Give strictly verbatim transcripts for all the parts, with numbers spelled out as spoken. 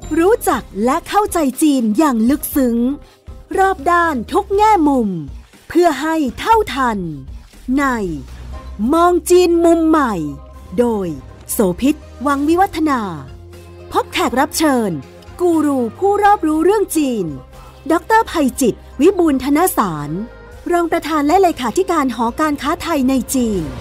รู้จักและเข้าใจจีนอย่างลึกซึ้งรอบด้านทุกแง่มุมเพื่อให้เท่าทันในมองจีนมุมใหม่โดยโสภิต วังวิวัฒนาพบแขกรับเชิญกูรูผู้รอบรู้เรื่องจีนดร.ไพจิตร วิบูลย์ธนสาร รองประธานและเลขาธิการหอการค้าไทยในจีน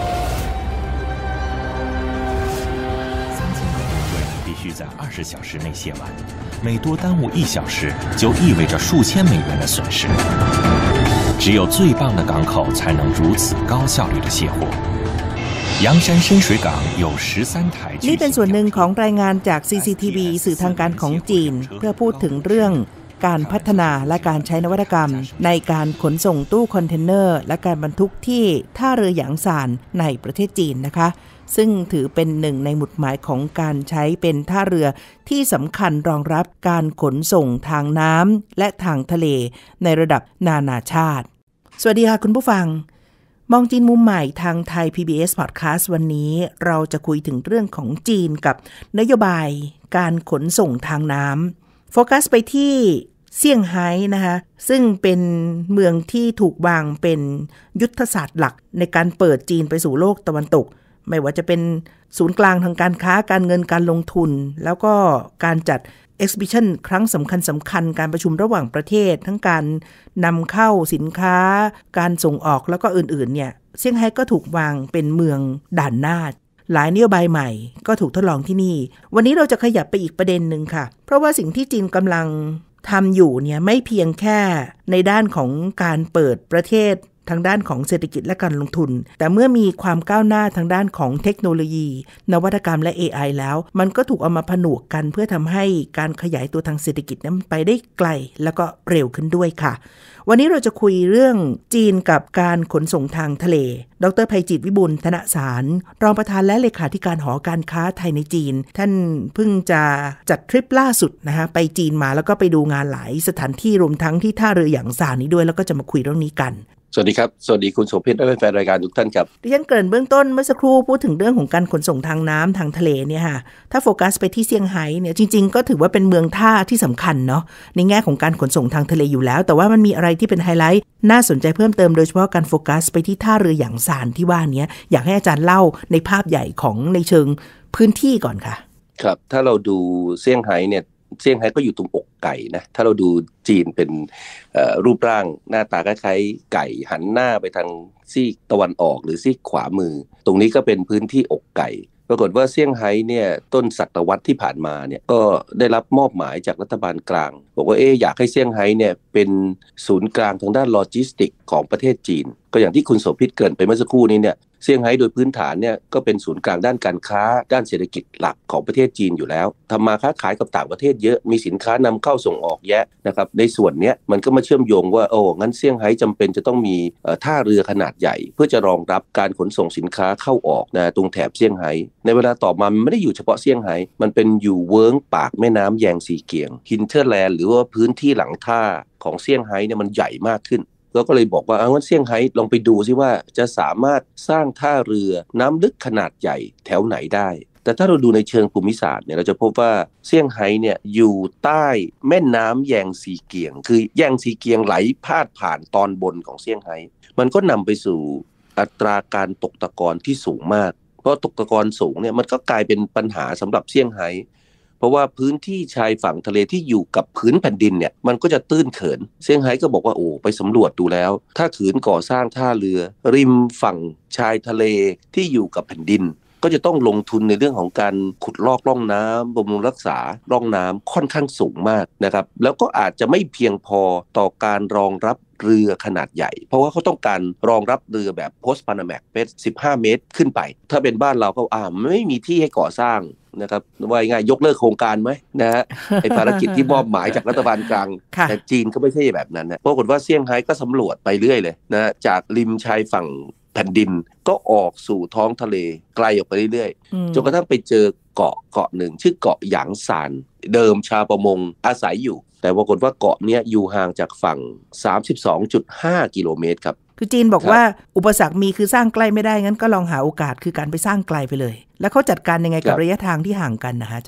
必须在二十小时内卸完，每多耽误一小时，就意味着数千美元的损失。只有最棒的港口才能如此高效率的卸货。阳山深水港有十三台。 นี่เป็นส่วนหนึ่งของรายงานจาก ซี ซี ที วี สื่อทางการของจีนเพื่อพูดถึงเรื่องการพัฒนาและการใช้นวัตกรรมในการขนส่งตู้คอนเทนเนอร์และการบรรทุกที่ท่าเรือหยางซานในประเทศจีนนะคะซึ่งถือเป็นหนึ่งในหมุดหมายของการใช้เป็นท่าเรือที่สำคัญรองรับการขนส่งทางน้ำและทางทะเลในระดับนานาชาติสวัสดีค่ะคุณผู้ฟังมองจีนมุมใหม่ทางไทย พี บี เอส Podcast วันนี้เราจะคุยถึงเรื่องของจีนกับนโยบายการขนส่งทางน้ำโฟกัสไปที่เซี่ยงไฮ้นะคะซึ่งเป็นเมืองที่ถูกวางเป็นยุทธศาสตร์หลักในการเปิดจีนไปสู่โลกตะวันตกไม่ว่าจะเป็นศูนย์กลางทางการค้าการเงินการลงทุนแล้วก็การจัด Exhibition ครั้งสำคัญสำคัญการประชุมระหว่างประเทศทั้งการนำเข้าสินค้าการส่งออกแล้วก็อื่นๆเนี่ยเซี่ยงไฮ้ก็ถูกวางเป็นเมืองด่านหน้าหลายนโยบายใหม่ก็ถูกทดลองที่นี่วันนี้เราจะขยับไปอีกประเด็นหนึ่งค่ะเพราะว่าสิ่งที่จีนกำลังทำอยู่เนี่ยไม่เพียงแค่ในด้านของการเปิดประเทศทางด้านของเศรษฐกิจและการลงทุนแต่เมื่อมีความก้าวหน้าทางด้านของเทคโนโลยีนวัตกรรมและ เอ ไอ แล้วมันก็ถูกเอามาผนวกกันเพื่อทำให้การขยายตัวทางเศรษฐกิจนั้นไปได้ไกลแล้วก็เร็วขึ้นด้วยค่ะวันนี้เราจะคุยเรื่องจีนกับการขนส่งทางทะเลดร.ไพจิตร วิบูลย์ธนสารรองประธานและเลขาธิการหอการค้าไทยในจีนท่านเพิ่งจะจัดทริปล่าสุดนะคะไปจีนมาแล้วก็ไปดูงานหลายสถานที่รวมทั้งที่ท่าเรือหยางซานนี้ด้วยแล้วก็จะมาคุยเรื่องนี้กันสวัสดีครับสวัสดีคุณโสภิตและแฟนรายการทุกท่านครับดิฉันเกริ่นเบื้องต้นเมื่อสักครู่พูดถึงเรื่องของการขนส่งทางน้ำทางทะเลเนี่ยค่ะถ้าโฟกัสไปที่เซี่ยงไฮ้เนี่ยจริงๆก็ถือว่าเป็นเมืองท่าที่สำคัญเนาะในแง่ของการขนส่งทางทะเลอยู่แล้วแต่ว่ามันมีอะไรที่เป็นไฮไลท์น่าสนใจเพิ่มเติมโดยเฉพาะการโฟกัสไปที่ท่าเรือหยางซานที่ว่านี้อยากให้อาจารย์เล่าในภาพใหญ่ของในเชิงพื้นที่ก่อนค่ะครับถ้าเราดูเซี่ยงไฮ้เนี่ยเซี่ยงไฮ้ก็อยู่ตรงอกไก่นะถ้าเราดูจีนเป็นรูปร่างหน้าตาคล้ายๆไก่หันหน้าไปทางซีกตะวันออกหรือซีกขวามือตรงนี้ก็เป็นพื้นที่อกไก่ปรากฏว่าเซี่ยงไฮ้เนี่ยต้นศตวรรษที่ผ่านมาเนี่ยก็ได้รับมอบหมายจากรัฐบาลกลางบอกว่าเอ๊ะอยากให้เซี่ยงไฮ้เนี่ยเป็นศูนย์กลางทางด้านโลจิสติกของประเทศจีนก็อย่างที่คุณโสภิตเกริ่นไปเมื่อสักครู่นี้เนี่ยเซี่ยงไฮ้โดยพื้นฐานเนี่ยก็เป็นศูนย์กลางด้านการค้าด้านเศรษฐกิจหลักของประเทศจีนอยู่แล้วทำมาค้าขายกับต่างประเทศเยอะมีสินค้านำเข้าส่งออกแยะนะครับในส่วนนี้มันก็มาเชื่อมโยงว่าโอ้งั้นเซี่ยงไฮ้จำเป็นจะต้องมีท่าเรือขนาดใหญ่เพื่อจะรองรับการขนส่งสินค้าเข้าออกนะตรงแถบเซี่ยงไฮ้ในเวลาต่อมามันไม่ได้อยู่เฉพาะเซี่ยงไฮ้มันเป็นอยู่เวิ้งปากแม่น้ำแยงซีเกียงฮินเทอร์แลนด์หรือว่าพื้นที่หลังท่าของเซี่ยงไฮ้เนี่ยมันใหญ่มากขึ้นก็เลยบอกว่าเอางั้นเซี่ยงไฮ้ลองไปดูซิว่าจะสามารถสร้างท่าเรือน้ำลึกขนาดใหญ่แถวไหนได้แต่ถ้าเราดูในเชิงภูมิศาสตร์เนี่ยเราจะพบว่าเซี่ยงไฮ้เนี่ยอยู่ใต้แม่น้ำแยงซีเกียงคือแยงซีเกียงไหลพาดผ่านตอนบนของเซี่ยงไฮ้มันก็นำไปสู่อัตราการตกตะกอนที่สูงมากเพราะตกตะกอนสูงเนี่ยมันก็กลายเป็นปัญหาสำหรับเซี่ยงไฮ้เพราะว่าพื้นที่ชายฝั่งทะเลที่อยู่กับพื้นแผ่นดินเนี่ยมันก็จะตื้นเขินเซี่ยงไฮ้ก็บอกว่าโอ้ไปสำรวจดูแล้วถ้าขืนก่อสร้างท่าเรือริมฝั่งชายทะเลที่อยู่กับแผ่นดินก็จะต้องลงทุนในเรื่องของการขุดลอกร่องน้ำบำรุงรักษาร่องน้ำค่อนข้างสูงมากนะครับแล้วก็อาจจะไม่เพียงพอต่อการรองรับเรือขนาดใหญ่เพราะว่าเขาต้องการรองรับเรือแบบโพสต์พานาแมกเป็นสิบห้าเมตรขึ้นไปถ้าเป็นบ้านเราก็อ่าไม่มีที่ให้ก่อสร้างนะครับว่าง่ายยกเลิกโครงการไหมนะฮะไอภารกิจที่มอบหมายจากรัฐบาลกลางแต่จีนก็ไม่ใช่แบบนั้นนะปรากฏว่าเซี่ยงไฮ้ก็สำรวจไปเรื่อยเลยนะจากริมชายฝั่งแผ่นดินก็ออกสู่ท้องทะเลไกลออกไปเรื่อยๆจนกระทั่งไปเจอเกาะเกาะหนึ่งชื่อเกาะหยางซานเดิมชาวประมงอาศัยอยู่แต่ปรากฏว่าเกาะนี้อยู่ห่างจากฝั่ง สามสิบสองจุดห้า กิโลเมตรครับคือจีนบอกว่าอุปสรรคมีคือสร้างใกล้ไม่ได้งั้นก็ลองหาโอกาสคือการไปสร้างไกลไปเลยแล้วเขาจัดการยังไงกับระยะทางที่ห่างกันนะฮะอาจารย์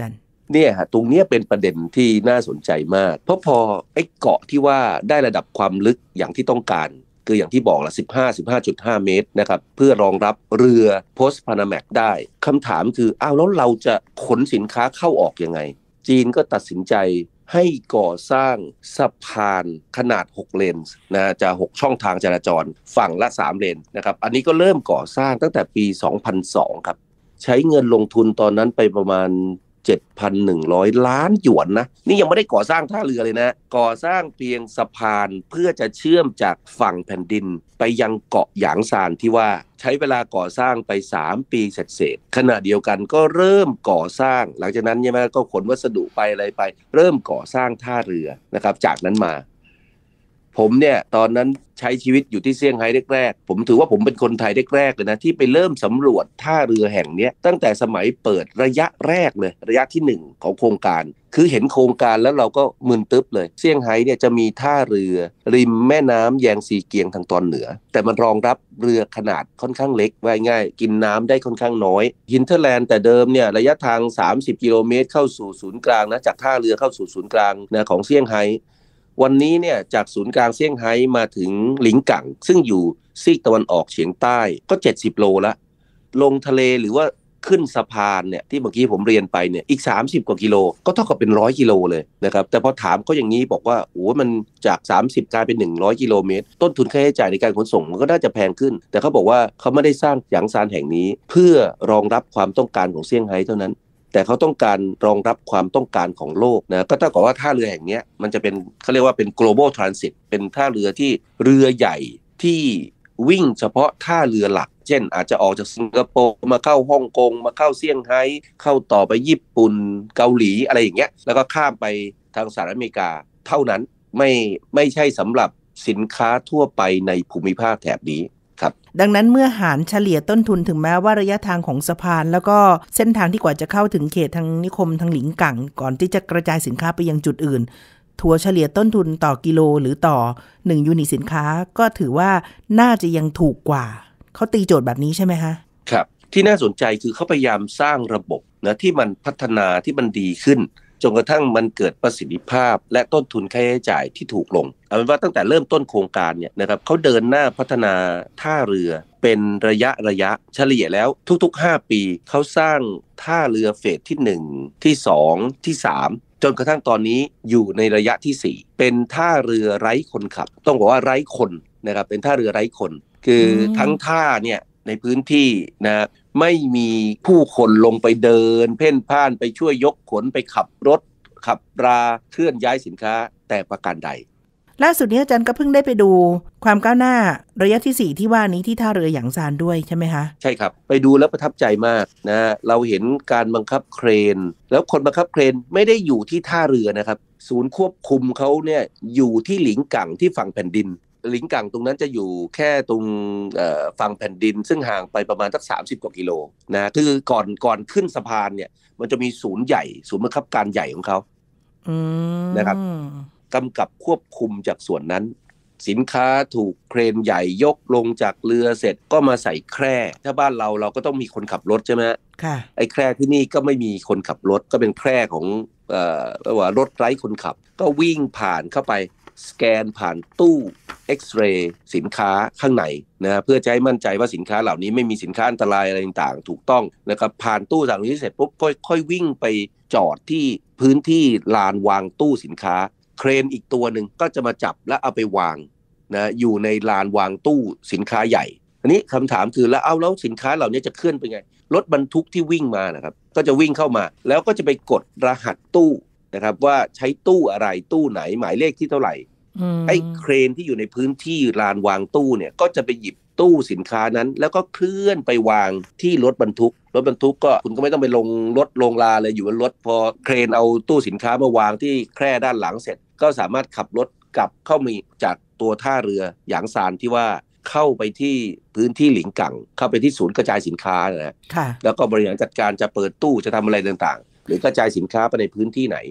เนี่ยฮะตรงเนี้ยเป็นประเด็นที่น่าสนใจมากเพราะพอไอ้เกาะที่ว่าได้ระดับความลึกอย่างที่ต้องการคืออย่างที่บอกละสิบห้า สิบห้าจุดห้า เมตรนะครับเพื่อรองรับเรือ Post Panamax ได้คำถามคืออ้าวแล้วเราจะขนสินค้าเข้าออกยังไงจีนก็ตัดสินใจให้ก่อสร้างสะพานขนาดหกเลนนะจะหกช่องทางจราจรฝั่งละสามเลนนะครับอันนี้ก็เริ่มก่อสร้างตั้งแต่ปีสองพันสองครับใช้เงินลงทุนตอนนั้นไปประมาณ เจ็ดพันหนึ่งร้อย ล้านหยวนนะนี่ยังไม่ได้ก่อสร้างท่าเรือเลยนะก่อสร้างเพียงสะพานเพื่อจะเชื่อมจากฝั่งแผ่นดินไปยังเกาะหยางซานที่ว่าใช้เวลาก่อสร้างไปสามปีเศษๆขณะเดียวกันก็เริ่มก่อสร้างหลังจากนั้นใช่ไหมก็ขนวัสดุไปอะไรไปเริ่มก่อสร้างท่าเรือนะครับจากนั้นมาผมเนี่ยตอนนั้นใช้ชีวิตอยู่ที่เซี่ยงไฮ้แรกๆผมถือว่าผมเป็นคนไทยแรกๆเลยนะที่ไปเริ่มสำรวจท่าเรือแห่งนี้ตั้งแต่สมัยเปิดระยะแรกเลยระยะที่หนึ่งของโครงการคือเห็นโครงการแล้วเราก็มึนตึ๊บเลยเซี่ยงไฮ้เนี่ยจะมีท่าเรือริมแม่น้ำแยงซีเกียงทางตอนเหนือแต่มันรองรับเรือขนาดค่อนข้างเล็กว่าง่ายกินน้ำได้ค่อนข้างน้อยฮินเทอร์แลนด์แต่เดิมเนี่ยระยะทางสามสิบกิโลเมตรเข้าสู่ศูนย์กลางนะจากท่าเรือเข้าสู่ศูนย์กลางนะของเซี่ยงไฮ้วันนี้เนี่ยจากศูนย์กลางเซี่ยงไฮ้มาถึงหลิงกังซึ่งอยู่ซีกตะวันออกเฉียงใต้ก็เจ็ดสิบโลละลงทะเลหรือว่าขึ้นสะพานเนี่ยที่เมื่อกี้ผมเรียนไปเนี่ยอีกสามสิบกว่ากิโลก็เท่ากับเป็นหนึ่งร้อยกิโลเลยนะครับแต่พอถามก็อย่างนี้บอกว่าโอ้มันจากสามสิบกลายเป็นหนึ่งร้อยกิโลเมตรต้นทุนค่าใช้จ่ายในการขนส่งมันก็น่าจะแพงขึ้นแต่เขาบอกว่าเขาไม่ได้สร้างหยางซานแห่งนี้เพื่อรองรับความต้องการของเซี่ยงไฮ้เท่านั้นแต่เขาต้องการรองรับความต้องการของโลกนะก็เท่ากับว่าท่าเรือแห่งนี้มันจะเป็นเขาเรียกว่าเป็น global transit เป็นท่าเรือที่เรือใหญ่ที่วิ่งเฉพาะท่าเรือหลักเช่นอาจจะออกจากสิงคโปร์มาเข้าฮ่องกงมาเข้าเซี่ยงไฮ้เข้าต่อไปญี่ปุ่นเกาหลีอะไรอย่างเงี้ยแล้วก็ข้ามไปทางสหรัฐอเมริกาเท่านั้นไม่ไม่ใช่สำหรับสินค้าทั่วไปในภูมิภาคแถบนี้ดังนั้นเมื่อหารเฉลี่ยต้นทุนถึงแม้ว่าระยะทางของสะพานแล้วก็เส้นทางที่กว่าจะเข้าถึงเขตทางนิคมทางหลิงกังก่อนที่จะกระจายสินค้าไปยังจุดอื่นถัวเฉลี่ยต้นทุนต่อกิโลหรือต่อหนึ่งยูนิตสินค้าก็ถือว่าน่าจะยังถูกกว่าเขาตีโจทย์แบบนี้ใช่ไหมคะครับที่น่าสนใจคือเขาพยายามสร้างระบบนะที่มันพัฒนาที่มันดีขึ้นจนกระทั่งมันเกิดประสิทธิภาพและต้นทุนค่าใช้จ่ายที่ถูกลงเอาเป็นว่าตั้งแต่เริ่มต้นโครงการเนี่ยนะครับเขาเดินหน้าพัฒนาท่าเรือเป็นระยะระยะเฉลี่ยแล้วทุกๆห้าปีเขาสร้างท่าเรือเฟสที่หนึ่งที่สองที่สามจนกระทั่งตอนนี้อยู่ในระยะที่สี่เป็นท่าเรือไร้คนขับต้องบอกว่าไร้คนนะครับเป็นท่าเรือไร้คนคือทั้งท่าเนี่ยในพื้นที่นะไม่มีผู้คนลงไปเดินเพ่นพ่านไปช่วยยกขนไปขับรถขับราเคลื่อนย้ายสินค้าแต่ประการใดล่าสุดนี้อาจารย์ก็เพิ่งได้ไปดูความก้าวหน้าระยะที่สี่ที่ว่านี้ที่ท่าเรือหยางซานด้วยใช่ไหมคะใช่ครับไปดูแล้วประทับใจมากนะเราเห็นการบังคับเครนแล้วคนบังคับเครนไม่ได้อยู่ที่ท่าเรือนะครับศูนย์ควบคุมเขาเนี่ยอยู่ที่หลิงกังที่ฝั่งแผ่นดินหลิงกังตรงนั้นจะอยู่แค่ตรงฝั่งแผ่นดินซึ่งห่างไปประมาณสักสามสิบกว่ากิโลนะคือก่อนก่อนขึ้นสะพานเนี่ยมันจะมีศูนย์ใหญ่ศูนย์บังคับการใหญ่ของเขานะครับกำกับควบคุมจากส่วนนั้นสินค้าถูกเครนใหญ่ยกลงจากเรือเสร็จก็มาใส่แคร่ถ้าบ้านเราเราก็ต้องมีคนขับรถใช่ไหมค่ะไอ้แคร่ที่นี่ก็ไม่มีคนขับรถก็เป็นแคร่ของเอ่อว่ารถไร้คนขับก็วิ่งผ่านเข้าไปสแกนผ่านตู้เอ็กซเรย์สินค้าข้างในนะเพื่อจะให้มั่นใจว่าสินค้าเหล่านี้ไม่มีสินค้าอันตรายอะไรต่างๆถูกต้องนะครับผ่านตู้จากนี้เสร็จปุ๊บก็ค่อยวิ่งไปจอดที่พื้นที่ลานวางตู้สินค้าเครนอีกตัวหนึ่งก็จะมาจับและเอาไปวางนะอยู่ในลานวางตู้สินค้าใหญ่อันนี้คำถามคือแล้วเอาแล้วสินค้าเหล่านี้จะเคลื่อนไปไงรถบรรทุกที่วิ่งมานะครับก็จะวิ่งเข้ามาแล้วก็จะไปกดรหัสตู้นะครับว่าใช้ตู้อะไรตู้ไหนหมายเลขที่เท่าไหร่ไอ้เครนที่อยู่ในพื้นที่ลานวางตู้เนี่ยก็จะไปหยิบตู้สินค้านั้นแล้วก็เคลื่อนไปวางที่รถบรรทุกรถบรรทุกก็คุณก็ไม่ต้องไปลงรถลงลาเลยอยู่บนรถพอเครนเอาตู้สินค้ามาวางที่แคร่ด้านหลังเสร็จก็สามารถขับรถกลับเข้ามาจากตัวท่าเรือหยางซานที่ว่าเข้าไปที่พื้นที่หลิงกังเข้าไปที่ศูนย์กระจายสินค้านะแล้วก็บริหารจัดการจะเปิดตู้จะทำอะไรต่างๆหรือกระจายสินค้าไปในพื้นที่ไหน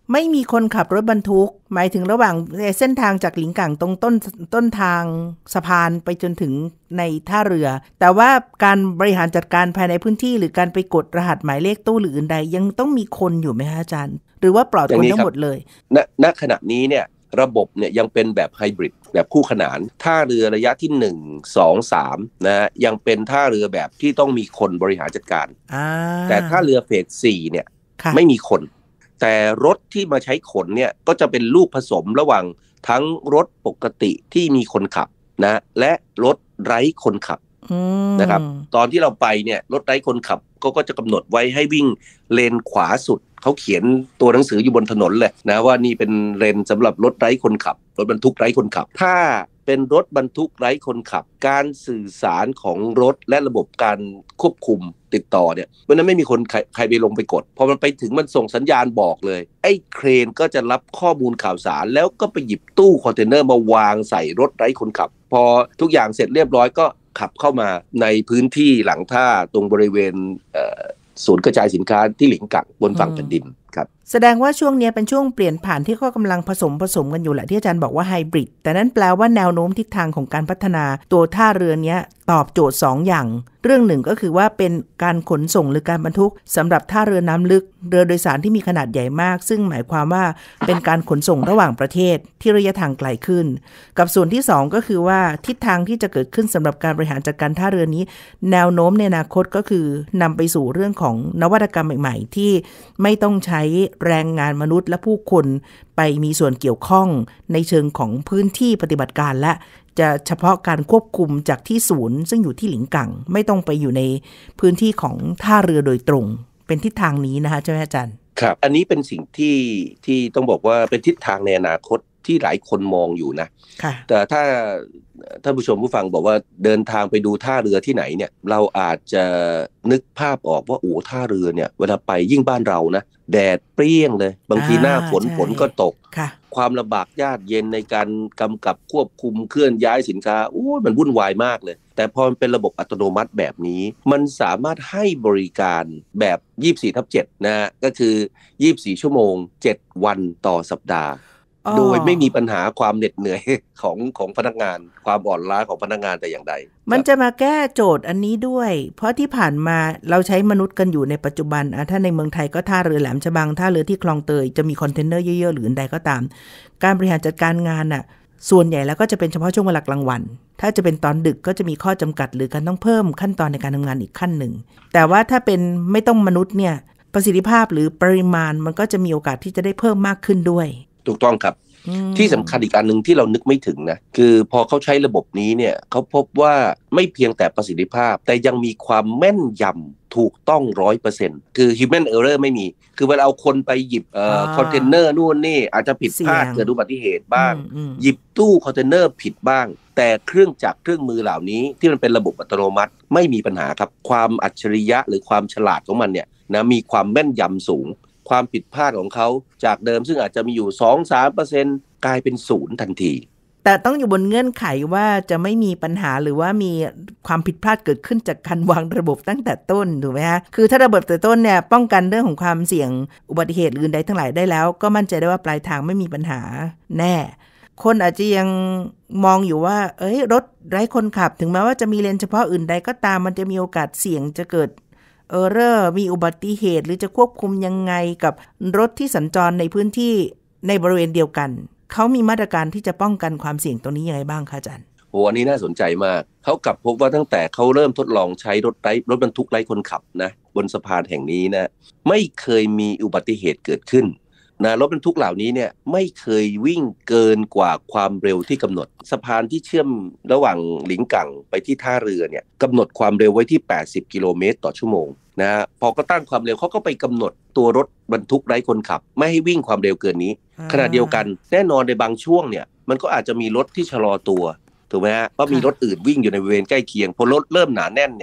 ไม่มีคนขับรถบรรทุกหมายถึงระหว่างเส้นทางจากหลิงกั่งตรงต้นต้นทางสะพานไปจนถึงในท่าเรือแต่ว่าการบริหารจัดการภายในพื้นที่หรือการไปกดรหัสหมายเลขตู้หรืออื่นใดยังต้องมีคนอยู่ไหมคะอาจารย์หรือว่าปลอดคนทั้งหมดเลยณณขณะนี้เนี่ยระบบเนี่ยยังเป็นแบบไฮบริดแบบคู่ขนานท่าเรือระยะที่หนึ่ง สอง สามนะยังเป็นท่าเรือแบบที่ต้องมีคนบริหารจัดการแต่ท่าเรือเฟสสี่เนี่ยไม่มีคนแต่รถที่มาใช้ขนเนี่ยก็จะเป็นลูกผสมระหว่างทั้งรถปกติที่มีคนขับนะและรถไร้คนขับนะครับตอนที่เราไปเนี่ยรถไร้คนขับก็ก็จะกำหนดไว้ให้วิ่งเลนขวาสุดเขาเขียนตัวหนังสืออยู่บนถนนเลยนะว่านี่เป็นเลนสำหรับรถไร้คนขับรถบรรทุกไร้คนขับถ้าเป็นรถบรรทุกไร้คนขับการสื่อสารของรถและระบบการควบคุมติดต่อเนี่ยวันนั้นไม่มีคนใครใครไปลงไปกดพอมันไปถึงมันส่งสัญญาณบอกเลยไอ้เครนก็จะรับข้อมูลข่าวสารแล้วก็ไปหยิบตู้คอนเทนเนอร์มาวางใส่รถไร้คนขับพอทุกอย่างเสร็จเรียบร้อยก็ขับเข้ามาในพื้นที่หลังท่าตรงบริเวณศูนย์กระจายสินค้าที่หลิงกั่งบนฝั่งแผ่นดินครับแสดงว่าช่วงนี้เป็นช่วงเปลี่ยนผ่านที่ก็กำลังผสมผสมกันอยู่แหละที่อาจารย์บอกว่าไฮบริดแต่นั้นแปลว่าแนวโน้มทิศทางของการพัฒนาตัวท่าเรือนี้ตอบโจทย์สองอย่างเรื่องหนึ่งก็คือว่าเป็นการขนส่งหรือการบรรทุกสำหรับท่าเรือน้ำลึกเรือโดยสารที่มีขนาดใหญ่มากซึ่งหมายความว่าเป็นการขนส่งระหว่างประเทศที่ระยะทางไกลขึ้นกับส่วนที่สองก็คือว่าทิศทางที่จะเกิดขึ้นสำหรับการบริหารจัดการท่าเรือนี้แนวโน้มในอนาคตก็คือนำไปสู่เรื่องของนวัตกรรมใหม่ๆที่ไม่ต้องใช้แรงงานมนุษย์และผู้คนไปมีส่วนเกี่ยวข้องในเชิงของพื้นที่ปฏิบัติการและจะเฉพาะการควบคุมจากที่ศูนย์ซึ่งอยู่ที่หลิงกั่งไม่ต้องไปอยู่ในพื้นที่ของท่าเรือโดยตรงเป็นทิศทางนี้นะคะใช่ไหมอาจารย์ครับอันนี้เป็นสิ่งที่ที่ต้องบอกว่าเป็นทิศทางในอนาคตที่หลายคนมองอยู่นะแต่ถ้าท่านผู้ชมผู้ฟังบอกว่าเดินทางไปดูท่าเรือที่ไหนเนี่ยเราอาจจะนึกภาพออกว่าโอ้ท่าเรือเนี่ยเวลาไปยิ่งบ้านเรานะแดดเปรี้ยงเลยบางทีหน้าฝนฝนก็ตกความลำบากยากเย็นในการกำกับควบคุมเคลื่อนย้ายสินค้าโอ้มันวุ่นวายมากเลยแต่พอมันเป็นระบบอัตโนมัติแบบนี้มันสามารถให้บริการแบบยี่สิบสี่ทับเจ็ดนะก็คือยี่สิบสี่ชั่วโมงเจ็ดวันต่อสัปดาห์โดยไม่มีปัญหาความเหน็ดเหนื่อยของของพนักงานความอ่อนล้าของพนักงานแต่อย่างใดมันจะมาแก้โจทย์อันนี้ด้วยเพราะที่ผ่านมาเราใช้มนุษย์กันอยู่ในปัจจุบันอ่ะถ้าในเมืองไทยก็ท่าเรือแหลมฉบังท่าเรือที่คลองเตยจะมีคอนเทนเนอร์เยอะๆหรือใดก็ตามการบริหารจัดการงานน่ะส่วนใหญ่แล้วก็จะเป็นเฉพาะช่วงเวลากลางวันถ้าจะเป็นตอนดึกก็จะมีข้อจำกัดหรือการต้องเพิ่มขั้นตอนในการทำงานอีกขั้นหนึ่งแต่ว่าถ้าเป็นไม่ต้องมนุษย์เนี่ยประสิทธิภาพหรือปริมาณมันก็จะมีโอกาสที่จะได้เพิ่มมากขึ้นด้วยถูกต้องครับที่สำคัญอีกอันหนึ่งที่เรานึกไม่ถึงนะคือพอเขาใช้ระบบนี้เนี่ยเขาพบว่าไม่เพียงแต่ประสิทธิภาพแต่ยังมีความแม่นยำถูกต้อง ร้อยเปอร์เซ็นต์ คือ human error ไม่มีคือเวลาเอาคนไปหยิบเอ่อคอนเทนเนอร์นู่นนี่อาจจะผิดพลาดเกิดอุบัติเหตุบ้างหยิบตู้คอนเทนเนอร์ผิดบ้างแต่เครื่องจักรเครื่องมือเหล่านี้ที่มันเป็นระบบอัตโนมัติไม่มีปัญหาครับความอัจฉริยะหรือความฉลาดของมันเนี่ยนะมีความแม่นยำสูงความผิดพลาดของเขาจากเดิมซึ่งอาจจะมีอยู่ สองถึงสามเปอร์เซ็นต์ กลายเป็นศูนย์ทันทีแต่ต้องอยู่บนเงื่อนไขว่าจะไม่มีปัญหาหรือว่ามีความผิดพลาดเกิดขึ้นจากการวางระบบตั้งแต่ต้นถูกไหมฮะคือถ้าระบบแต่ต้นเนี่ยป้องกันเรื่องของความเสี่ยงอุบัติเหตุอื่นใดทั้งหลายได้แล้วก็มั่นใจได้ว่าปลายทางไม่มีปัญหาแน่คนอาจจะยังมองอยู่ว่าเอ้ยรถไร้คนขับถึงแม้ว่าจะมีเลนเฉพาะอื่นใดก็ตามมันจะมีโอกาสเสี่ยงจะเกิดเออเรอร์มีอุบัติเหตุหรือจะควบคุมยังไงกับรถที่สัญจรในพื้นที่ในบริเวณเดียวกันเขามีมาตรการที่จะป้องกันความเสี่ยงตรงนี้ยังไงบ้างคะอาจารย์โอ้อันนี้น่าสนใจมากเขากลับพบว่าตั้งแต่เขาเริ่มทดลองใช้รถไร้รถบรรทุกไร้คนขับนะบนสะพานแห่งนี้นะไม่เคยมีอุบัติเหตุเกิดขึ้นนะรถบรรทุกเหล่านี้เนี่ยไม่เคยวิ่งเกินกว่าความเร็วที่กำหนดสะพานที่เชื่อมระหว่างหลิงกั่งไปที่ท่าเรือเนี่ยกำหนดความเร็วไว้ที่แปดสิบกิโลเมตรต่อชั่วโมงนะพอก็ตั้งความเร็วเขาก็ไปกำหนดตัวรถบรรทุกไร้คนขับไม่ให้วิ่งความเร็วเกินนี้ขณะเดียวกันแน่นอนในบางช่วงเนี่ยมันก็อาจจะมีรถที่ชะลอตัวถูกไหมฮะเพราะมีรถอื่นวิ่งอยู่ในบริเวณใกล้เคียงพอรถเริ่มหนาแน่นเนี่ย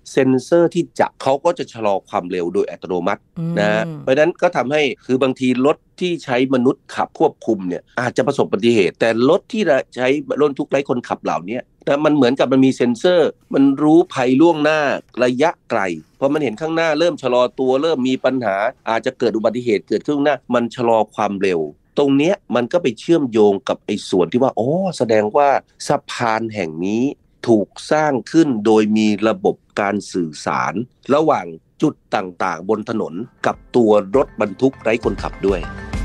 เซ็นเซอร์ที่จับเขาก็จะชะลอความเร็วโดยอัตโนมัตินะเพราะนั้นก็ทำให้คือบางทีรถที่ใช้มนุษย์ขับควบคุมเนี่ยอาจจะประสบอุบัติเหตุแต่รถที่ใช้รถทุกไร้คนขับเหล่านี้นะมันเหมือนกับมันมีเซ็นเซอร์มันรู้ภัยล่วงหน้าระยะไกลพอมันเห็นข้างหน้าเริ่มชะลอตัวเริ่มมีปัญหาอาจจะเกิดอุบัติเหตุเกิดขึ้นข้างหน้ามันชะลอความเร็วตรงเนี้ยมันก็ไปเชื่อมโยงกับไอ้ส่วนที่ว่าอ๋อแสดงว่าสะพานแห่งนี้ถูกสร้างขึ้นโดยมีระบบการสื่อสารระหว่างจุดต่างๆบนถนนกับตัวรถบรรทุกไร้คนขับด้วย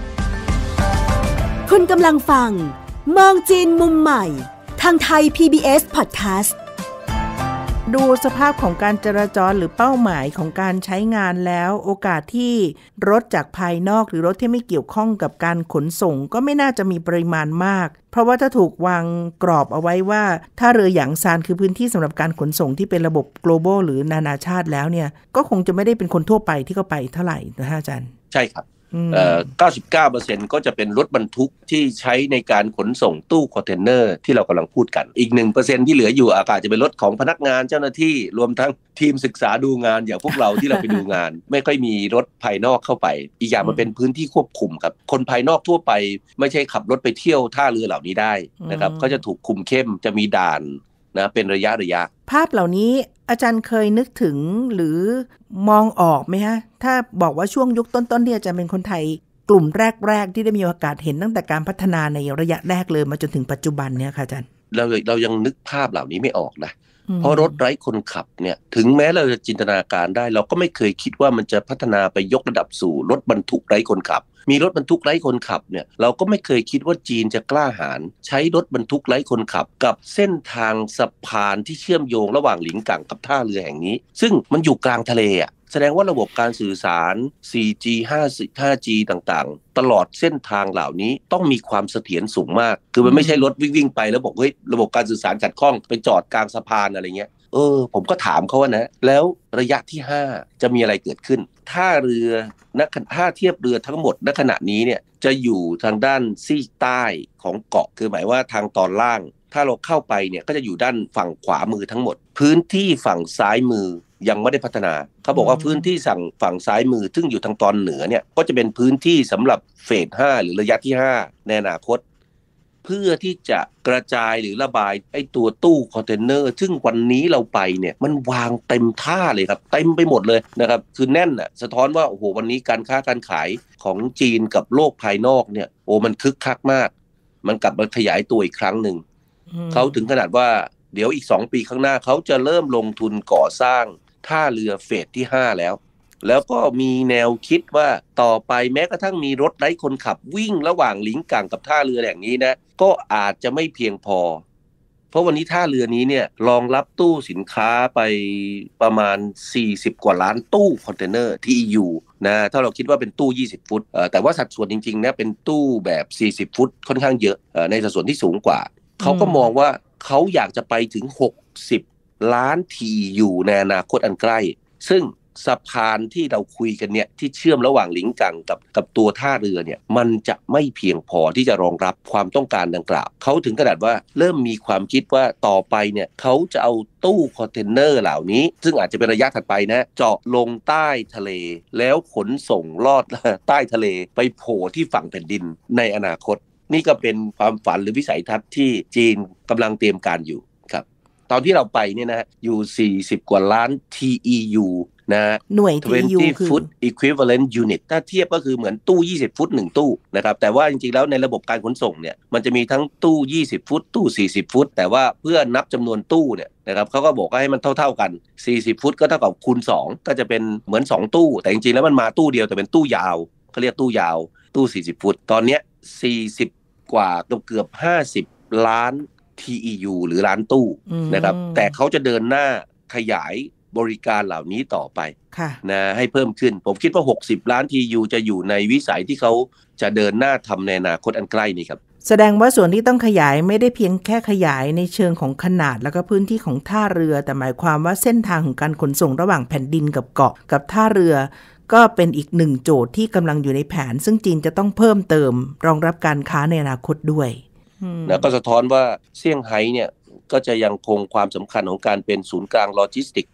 คุณกำลังฟังมองจีนมุมใหม่ทางไทย พี บี เอส Podcast ดูสภาพของการจราจรหรือเป้าหมายของการใช้งานแล้วโอกาสที่รถจากภายนอกหรือรถที่ไม่เกี่ยวข้องกับการขนส่งก็ไม่น่าจะมีปริมาณมากเพราะว่าถ้าถูกวางกรอบเอาไว้ว่าท่าเรือหยางซานคือพื้นที่สำหรับการขนส่งที่เป็นระบบ global หรือนานาชาติแล้วเนี่ยก็คงจะไม่ได้เป็นคนทั่วไปที่เข้าไปเท่าไหร่นะฮะอาจารย์ใช่ครับเอ่อ เก้าสิบเก้าเปอร์เซ็นต์ ก็จะเป็นรถบรรทุกที่ใช้ในการขนส่งตู้คอนเทนเนอร์ที่เรากำลังพูดกันอีก หนึ่งเปอร์เซ็นต์ ที่เหลืออยู่อาจจะเป็นรถของพนักงานเจ้าหน้าที่รวมทั้งทีมศึกษาดูงานอย่างพวกเราที่เราไปดูงาน ไม่ค่อยมีรถภายนอกเข้าไปอีกอย่างมันเป็นพื้นที่ควบคุมครับคนภายนอกทั่วไปไม่ใช่ขับรถไปเที่ยวท่าเรือเหล่านี้ได้นะครับก็จะถูกคุมเข้มจะมีด่านนะเป็นระยะระยะภาพเหล่านี้อาจารย์เคยนึกถึงหรือมองออกไหมฮะถ้าบอกว่าช่วงยุคต้นๆที่อาจารย์เป็นคนไทยกลุ่มแรกๆที่ได้มีโอกาสเห็นตั้งแต่การพัฒนาในระยะแรกเลยมาจนถึงปัจจุบันเนี่ยค่ะอาจารย์เราเรายังนึกภาพเหล่านี้ไม่ออกนะเพราะรถไร้คนขับเนี่ยถึงแม้เราจะจินตนาการได้เราก็ไม่เคยคิดว่ามันจะพัฒนาไปยกระดับสู่รถบรรทุกไร้คนขับมีรถบรรทุกไร้คนขับเนี่ยเราก็ไม่เคยคิดว่าจีนจะกล้าหาญใช้รถบรรทุกไร้คนขับกับเส้นทางสะพานที่เชื่อมโยงระหว่างหลิงกังกับท่าเรือแห่งนี้ซึ่งมันอยู่กลางทะเลอ่ะแสดงว่าระบบการสื่อสาร โฟร์จี ไฟว์จี ต่างๆตลอดเส้นทางเหล่านี้ต้องมีความเสถียรสูงมากคือมันไม่ใช่รถวิ่งๆไปแล้วบอกเฮ้ยระบบการสื่อสารขัดข้องไปจอดกลางสะพานอะไรเงี้ยเออผมก็ถามเขาว่านะแล้วระยะที่ห้าจะมีอะไรเกิดขึ้นท่าเรือนักท่าเทียบเรือทั้งหมดณขณะนี้เนี่ยจะอยู่ทางด้านซีกใต้ของเกาะคือหมายว่าทางตอนล่างถ้าเราเข้าไปเนี่ยก็จะอยู่ด้านฝั่งขวามือทั้งหมดพื้นที่ฝั่งซ้ายมือยังไม่ได้พัฒนาเขาบอกว่าพื้นที่สั่งฝั่งซ้ายมือซึ่งอยู่ทางตอนเหนือเนี่ยก็จะเป็นพื้นที่สำหรับเฟสห้าหรือระยะที่ห้าในอนาคตเพื่อที่จะกระจายหรือระบายไอ้ตัวตู้คอนเทนเนอร์ซึ่งวันนี้เราไปเนี่ยมันวางเต็มท่าเลยครับเต็มไปหมดเลยนะครับคือแน่นอ่ะสะท้อนว่าโอ้โหวันนี้การค้าการขายของจีนกับโลกภายนอกเนี่ยโอ้มันคึกคักมากมันกลับมาขยายตัวอีกครั้งหนึ่งเขาถึงขนาดว่าเดี๋ยวอีกสองปีข้างหน้าเขาจะเริ่มลงทุนก่อสร้างท่าเรือเฟสที่ห้าแล้วแล้วก็มีแนวคิดว่าต่อไปแม้กระทั่งมีรถไร้คนขับวิ่งระหว่างหลิงกังกับท่าเรือแห่งนี้นะก็อาจจะไม่เพียงพอเพราะวันนี้ท่าเรือนี้เนี่ยรองรับตู้สินค้าไปประมาณสี่สิบกว่าล้านตู้คอนเทนเนอร์ที่อยู่นะถ้าเราคิดว่าเป็นตู้ยี่สิบฟุตเอ่อแต่ว่าสัดส่วนจริงๆนะเป็นตู้แบบสี่สิบฟุตค่อนข้างเยอะเอ่อในสัดส่วนที่สูงกว่าเขาก็มองว่าเขาอยากจะไปถึงหกสิบล้าน ที อี ยู ในอนาคตอันใกล้ซึ่งสะพานที่เราคุยกันเนี่ยที่เชื่อมระหว่างหลิงกังกับกับตัวท่าเรือเนี่ยมันจะไม่เพียงพอที่จะรองรับความต้องการดังกล่าวเขาถึงขนาดว่าเริ่มมีความคิดว่าต่อไปเนี่ยเขาจะเอาตู้คอนเทนเนอร์เหล่านี้ซึ่งอาจจะเป็นระยะถัดไปนะเจาะลงใต้ทะเลแล้วขนส่งลอดใต้ทะเลไปโผล่ที่ฝั่งแผ่นดินในอนาคตนี่ก็เป็นความฝันหรือวิสัยทัศน์ที่จีนกำลังเตรียมการอยู่ครับตอนที่เราไปเนี่ยนะอยู่สี่สิบกว่าล้าน ที อี ยู นะหน่วย ที อี ยูยี่สิบคือ foot equivalent unit ถ้าเทียบก็คือเหมือนตู้ยี่สิบฟุตหนึ่งตู้นะครับแต่ว่าจริงๆแล้วในระบบการขนส่งเนี่ยมันจะมีทั้งตู้ยี่สิบฟุตตู้สี่สิบฟุตแต่ว่าเพื่อนับจำนวนตู้เนี่ยนะครับเขาก็บอกว่าให้มันเท่าๆกันสี่สิบฟุตก็เท่ากับคูณสองก็จะเป็นเหมือนสองตู้แต่จริงๆแล้วมันมาตู้เดียวแต่เป็นตู้ยาวเขาเรียกตู้ยาวตู้สี่สิบฟุตตอนเนี้ยสี่สิบกว่าเกือบๆห้าสิบล้าน ที อี ยู หรือล้านตู้นะครับแต่เขาจะเดินหน้าขยายบริการเหล่านี้ต่อไปนะให้เพิ่มขึ้นผมคิดว่าหกสิบล้าน ที อี ยู จะอยู่ในวิสัยที่เขาจะเดินหน้าทำในอนาคตอันใกล้นี้ครับแสดงว่าส่วนที่ต้องขยายไม่ได้เพียงแค่ขยายในเชิงของขนาดแล้วก็พื้นที่ของท่าเรือแต่หมายความว่าเส้นทางของการขนส่งระหว่างแผ่นดินกับเกาะกับท่าเรือก็เป็นอีกหนึ่งโจทย์ที่กำลังอยู่ในแผนซึ่งจีนจะต้องเพิ่มเติมรองรับการค้าในอนาคตด้วยแล้วก็สะท้อนว่าเซี่ยงไฮ้เนี่ยก็จะยังคงความสำคัญของการเป็นศูนย์กลางโลจิสติกส์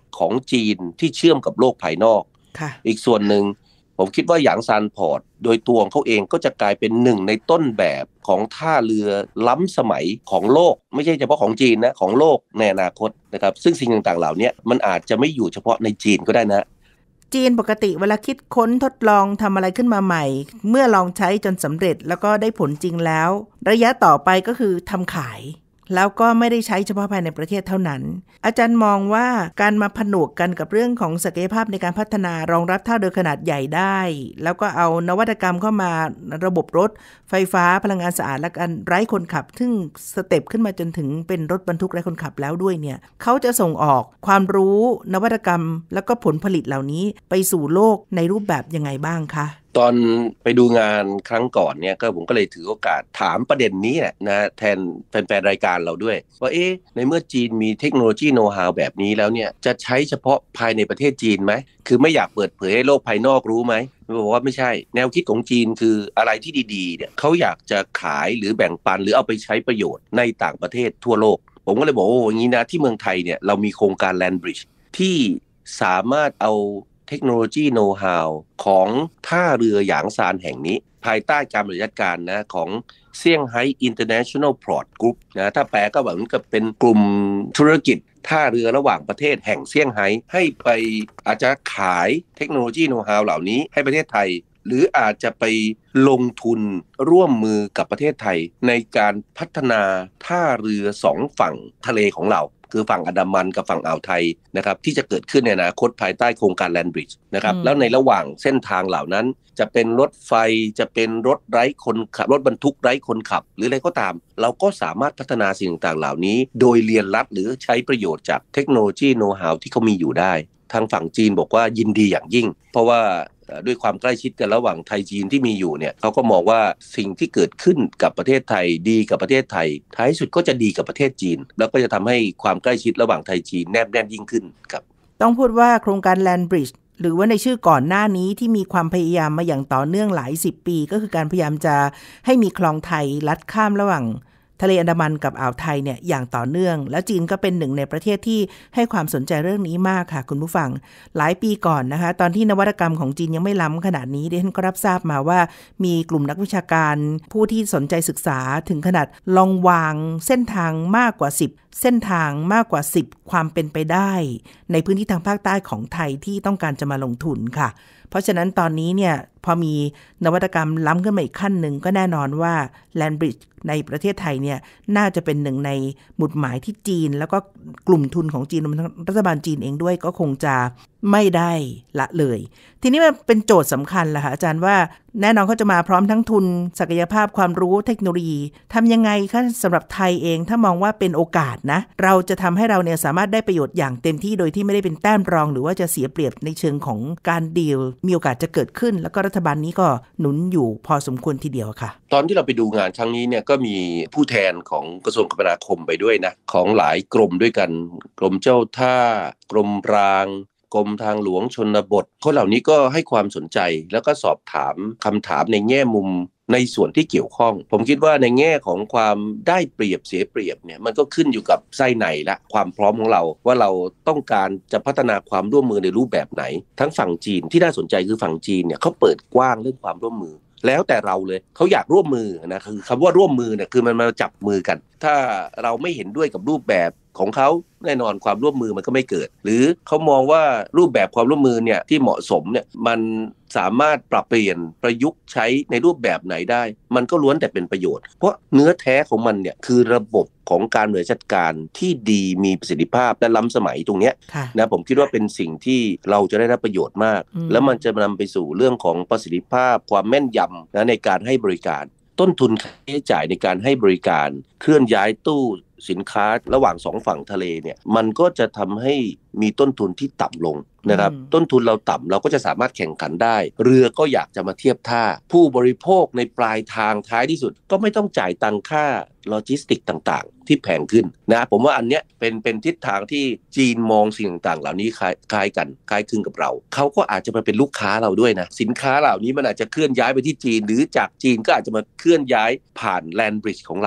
ของจีนที่เชื่อมกับโลกภายนอกอีกส่วนหนึ่งผมคิดว่าหยางซานพอร์ตโดยตัวของเขาเองก็จะกลายเป็นหนึ่งในต้นแบบของท่าเรือล้ำสมัยของโลกไม่ใช่เฉพาะของจีนนะของโลกในอนาคตนะครับซึ่งสิ่งต่างๆเหล่านี้มันอาจจะไม่อยู่เฉพาะในจีนก็ได้นะจีนปกติเวลาคิดค้นทดลองทำอะไรขึ้นมาใหม่เมื่อลองใช้จนสำเร็จแล้วก็ได้ผลจริงแล้วระยะต่อไปก็คือทำขายแล้วก็ไม่ได้ใช้เฉพาะภายในประเทศเท่านั้นอาจารย์มองว่าการมาผนวกกันกับเรื่องของศักยภาพในการพัฒนารองรับท่าเรือขนาดใหญ่ได้แล้วก็เอานวัตกรรมเข้ามาระบบรถไฟฟ้าพลังงานสะอาดและการไร้คนขับซึ่งสเต็ปขึ้นมาจนถึงเป็นรถบรรทุกไร้คนขับแล้วด้วยเนี่ยเขาจะส่งออกความรู้นวัตกรรมแล้วก็ผลผลิตเหล่านี้ไปสู่โลกในรูปแบบยังไงบ้างคะตอนไปดูงานครั้งก่อนเนี่ยก็ผมก็เลยถือโอกาสถามประเด็นนี้นะแทนแฟนๆรายการเราด้วยว่าเอ๊ะในเมื่อจีนมีเทคโนโลยีโนว์ฮาวแบบนี้แล้วเนี่ยจะใช้เฉพาะภายในประเทศจีนไหมคือไม่อยากเปิดเผยให้โลกภายนอกรู้ไหมบอกว่าไม่ใช่แนวคิดของจีนคืออะไรที่ดีๆเนี่ยเขาอยากจะขายหรือแบ่งปันหรือเอาไปใช้ประโยชน์ในต่างประเทศทั่วโลกผมก็เลยบอกโอ้อย่างนี้นะที่เมืองไทยเนี่ยเรามีโครงการ Land Bridge ที่สามารถเอาเทคโนโลยีโนว์ฮาวของท่าเรือหยางซานแห่งนี้ภายใต้การบริหารการนะของเซี่ยงไฮ้ International Port Group นะถ้าแปลก็แบบมันก็เป็นกลุ่มธุรกิจท่าเรือระหว่างประเทศแห่งเซี่ยงไฮ้ให้ไปอาจจะขายเทคโนโลยีโนว์ฮาวเหล่านี้ให้ประเทศไทยหรืออาจจะไปลงทุนร่วมมือกับประเทศไทยในการพัฒนาท่าเรือสองฝั่งทะเลของเราคือฝั่งอันดามันกับฝั่งอ่าวไทยนะครับที่จะเกิดขึ้นในอนาคตภายใต้โครงการ Land Bridge นะครับแล้วในระหว่างเส้นทางเหล่านั้นจะเป็นรถไฟจะเป็นรถไร้คนขับรถบรรทุกไร้คนขับหรืออะไรก็ตามเราก็สามารถพัฒนาสิ่งต่างๆเหล่านี้โดยเรียนรัดหรือใช้ประโยชน์จากเทคโนโลยีโนว์ฮาวที่เขามีอยู่ได้ทางฝั่งจีนบอกว่ายินดีอย่างยิ่งเพราะว่าด้วยความใกล้ชิดกันระหว่างไทยจีนที่มีอยู่เนี่ยเขาก็มองว่าสิ่งที่เกิดขึ้นกับประเทศไทยดีกับประเทศไทยท้ายสุดก็จะดีกับประเทศจีนแล้วก็จะทำให้ความใกล้ชิดระหว่างไทยจีนแนบแน่นยิ่งขึ้นครับต้องพูดว่าโครงการ Land Bridge หรือว่าในชื่อก่อนหน้านี้ที่มีความพยายามมาอย่างต่อเนื่องหลายสิบปีก็คือการพยายามจะให้มีคลองไทยลัดข้ามระหว่างทะเลอันดามันกับอ่าวไทยเนี่ยอย่างต่อเนื่องและจีนก็เป็นหนึ่งในประเทศที่ให้ความสนใจเรื่องนี้มากค่ะคุณผู้ฟังหลายปีก่อนนะคะตอนที่นวัตกรรมของจีนยังไม่ล้ำขนาดนี้ดิฉันก็รับทราบมาว่ามีกลุ่มนักวิชาการผู้ที่สนใจศึกษาถึงขนาดลองวางเส้นทางมากกว่าสิบเส้นทางมากกว่าสิบความเป็นไปได้ในพื้นที่ทางภาคใต้ของไทยที่ต้องการจะมาลงทุนค่ะเพราะฉะนั้นตอนนี้เนี่ยพอมีนวัตกรรมล้ำขึ้นมาอีกขั้นหนึ่งก็แน่นอนว่า Land Bridge ในประเทศไทยเนี่ยน่าจะเป็นหนึ่งในหมุดหมายที่จีนแล้วก็กลุ่มทุนของจีนรัฐบาลจีนเองด้วยก็คงจะไม่ได้ละเลยทีนี้มันเป็นโจทย์สำคัญแหละค่ะอาจารย์ว่าแน่นอนเขาจะมาพร้อมทั้งทุนศักยภาพความรู้เทคโนโลยีทำยังไงคะสำหรับไทยเองถ้ามองว่าเป็นโอกาสนะเราจะทำให้เราเนี่ยสามารถได้ประโยชน์อย่างเต็มที่โดยที่ไม่ได้เป็นแต้มรองหรือว่าจะเสียเปรียบในเชิงของการดีลมีโอกาสจะเกิดขึ้นแล้วก็รัฐบาลนี้ก็หนุนอยู่พอสมควรทีเดียวค่ะตอนที่เราไปดูงานครั้งนี้เนี่ยก็มีผู้แทนของกระทรวงคมนาคมไปด้วยนะของหลายกรมด้วยกันกรมเจ้าท่ากรมรางกรมทางหลวงชนบทคนเหล่านี้ก็ให้ความสนใจแล้วก็สอบถามคำถามในแง่มุมในส่วนที่เกี่ยวข้องผมคิดว่าในแง่ของความได้เปรียบเสียเปรียบเนี่ยมันก็ขึ้นอยู่กับไส้ในละความพร้อมของเราว่าเราต้องการจะพัฒนาความร่วมมือในรูปแบบไหนทั้งฝั่งจีนที่น่าสนใจคือฝั่งจีนเนี่ยเขาเปิดกว้างเรื่องความร่วมมือแล้วแต่เราเลยเขาอยากร่วมมือนะคือคำว่าร่วมมือเนี่ยคือมันมาจับมือกันถ้าเราไม่เห็นด้วยกับรูปแบบของเขาแน่นอนความร่วมมือมันก็ไม่เกิดหรือเขามองว่ารูปแบบความร่วมมือเนี่ยที่เหมาะสมเนี่ยมันสามารถปรับเปลี่ยนประยุกต์ใช้ในรูปแบบไหนได้มันก็ล้วนแต่เป็นประโยชน์เพราะเนื้อแท้ของมันเนี่ยคือระบบของการบริหารจัดการที่ดีมีประสิทธิภาพและล้ำสมัยตรงเนี้ยนะผมคิดว่าเป็นสิ่งที่เราจะได้รับประโยชน์มากแล้วมันจะนำไปสู่เรื่องของประสิทธิภาพความแม่นยำนะในการให้บริการต้นทุนค่าใช้จ่ายในการให้บริการเคลื่อนย้ายตู้สินค้าระหว่างสองฝั่งทะเลเนี่ยมันก็จะทำให้มีต้นทุนที่ต่ำลงนะครับต้นทุนเราต่ำเราก็จะสามารถแข่งขันได้เรือก็อยากจะมาเทียบท่าผู้บริโภคในปลายทางท้ายที่สุดก็ไม่ต้องจ่ายตังค่าโลจิสติกต่างๆที่แพงขึ้นนะผมว่าอันเนี้ยเป็นเป็นทิศทางที่จีนมองสิ่งต่างๆเหล่านี้คล้ายคล้ายกันคล้ายคลึงกับเราเขาก็อาจจะมาเป็นลูกค้าเราด้วยนะสินค้าเหล่านี้มันอาจจะเคลื่อนย้ายไปที่จีนหรือจากจีนก็อาจจะมาเคลื่อนย้ายผ่าน Land Bridge ของเรา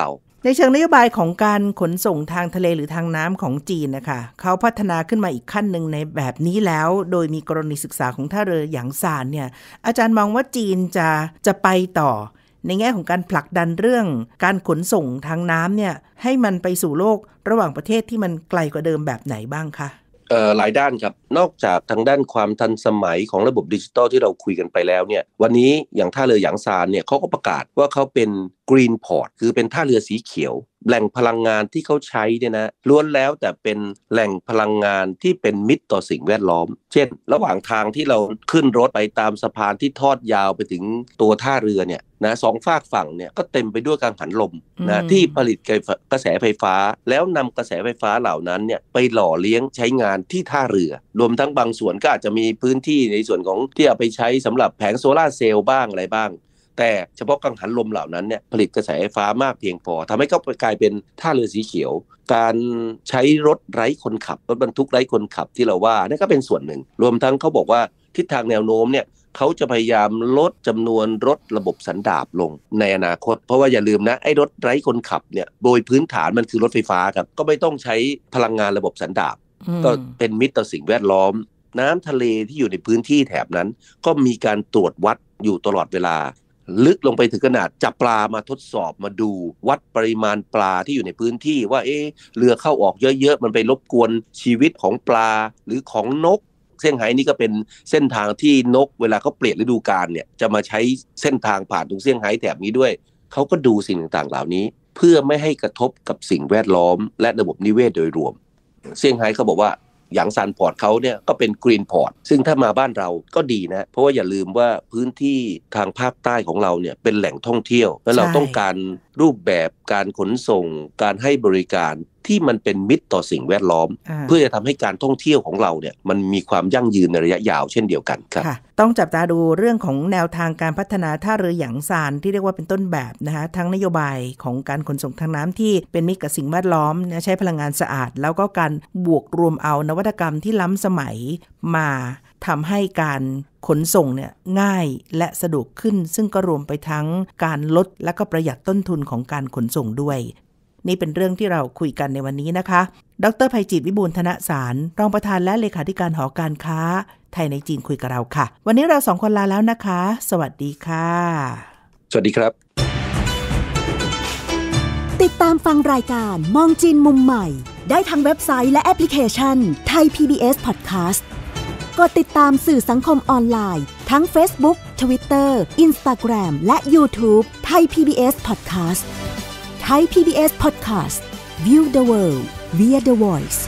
ในเชิงนโยบายของการขนส่งทางทะเลหรือทางน้ำของจีนนะคะเขาพัฒนาขึ้นมาอีกขั้นหนึ่งในแบบนี้แล้วโดยมีกรณีศึกษาของท่าเรือหยางซานเนี่ยอาจารย์มองว่าจีนจะจะไปต่อในแง่ของการผลักดันเรื่องการขนส่งทางน้ำเนี่ยให้มันไปสู่โลกระหว่างประเทศที่มันไกลกว่าเดิมแบบไหนบ้างคะเอ่อหลายด้านครับนอกจากทางด้านความทันสมัยของระบบดิจิทัลที่เราคุยกันไปแล้วเนี่ยวันนี้อย่างท่าเรือหยางซานเนี่ยเขาก็ประกาศว่าเขาเป็น Green Port คือเป็นท่าเรือสีเขียวแหล่งพลังงานที่เขาใช้เนี่ยนะล้วนแล้วแต่เป็นแหล่งพลังงานที่เป็นมิตรต่อสิ่งแวดล้อมเช่นระหว่างทางที่เราขึ้นรถไปตามสะพานที่ทอดยาวไปถึงตัวท่าเรือเนี่ยนะสองฝากฝั่งเนี่ยก็เต็มไปด้วยกังหันลมนะที่ผลิตกระแสไฟฟ้าแล้วนำกระแสไฟฟ้าเหล่านั้นเนี่ยไปหล่อเลี้ยงใช้งานที่ท่าเรือรวมทั้งบางส่วนก็อาจจะมีพื้นที่ในส่วนของที่เอาไปใช้สำหรับแผงโซล่าร์เซลล์บ้างอะไรบ้างแต่เฉพาะกังหันลมเหล่านั้นเนี่ยผลิตกระแสไฟฟ้ามากเพียงพอทำให้เขากลายเป็นท่าเรือสีเขียวการใช้รถไร้คนขับรถบรรทุกไร้คนขับที่เราว่านี่ก็เป็นส่วนหนึ่งรวมทั้งเขาบอกว่าทิศทางแนวโน้มเนี่ยเขาจะพยายามลดจำนวนรถระบบสันดาปลงในอนาคตเพราะว่าอย่าลืมนะไอ้รถไร้คนขับเนี่ยโดยพื้นฐานมันคือรถไฟฟ้าครับก็ไม่ต้องใช้พลังงานระบบสันดาปก็เป็นมิตรต่อสิ่งแวดล้อมน้ำทะเลที่อยู่ในพื้นที่แถบนั้นก็มีการตรวจวัดอยู่ตลอดเวลาลึกลงไปถึงขนาดจับปลามาทดสอบมาดูวัดปริมาณปลาที่อยู่ในพื้นที่ว่าเอ๊ะเรือเข้าออกเยอะๆมันไปรบกวนชีวิตของปลาหรือของนกเซี่ยงไฮ้นี่ก็เป็นเส้นทางที่นกเวลาเขาเปลี่ยนฤดูกาลเนี่ยจะมาใช้เส้นทางผ่านตรงเซี่ยงไฮ้แถบนี้ด้วยเขาก็ดูสิ่งต่างๆเหล่านี้เพื่อไม่ให้กระทบกับสิ่งแวดล้อมและระบบนิเวศโดยรวมเซี่ยงไฮ้เขาบอกว่าหยางซานพอร์ตเขาเนี่ยก็เป็นกรีนพอร์ตซึ่งถ้ามาบ้านเราก็ดีนะเพราะว่าอย่าลืมว่าพื้นที่ทางภาคใต้ของเราเนี่ยเป็นแหล่งท่องเที่ยวและเราต้องการรูปแบบการขนส่งการให้บริการที่มันเป็นมิตรต่อสิ่งแวดล้อมเพื่อจะทำให้การท่องเที่ยวของเราเนี่ยมันมีความยั่งยืนในระยะยาวเช่นเดียวกันครับต้องจับตาดูเรื่องของแนวทางการพัฒนาท่าเรือหยางซานที่เรียกว่าเป็นต้นแบบนะคะทั้งนโยบายของการขนส่งทางน้ำที่เป็นมิตรกับสิ่งแวดล้อมใช้พลังงานสะอาดแล้วก็การบวกรวมเอานวัตกรรมที่ล้ำสมัยมาทำให้การขนส่งเนี่ยง่ายและสะดวกขึ้นซึ่งก็รวมไปทั้งการลดและก็ประหยัดต้นทุนของการขนส่งด้วยนี่เป็นเรื่องที่เราคุยกันในวันนี้นะคะดร.ไพจิตรวิบูลย์ธนสารรองประธานและเลขาธิการหอการค้าไทยในจีนคุยกับเราค่ะวันนี้เราสองคนลาแล้วนะคะสวัสดีค่ะสวัสดีครับติดตามฟังรายการมองจีนมุมใหม่ได้ทางเว็บไซต์และแอปพลิเคชัน Thai พี บี เอส Podcast กดติดตามสื่อสังคมออนไลน์ทั้ง Facebook, Twitter, Instagram และ YouTube Thai พี บี เอส Podcast Thai พี บี เอส Podcast View the world via the voice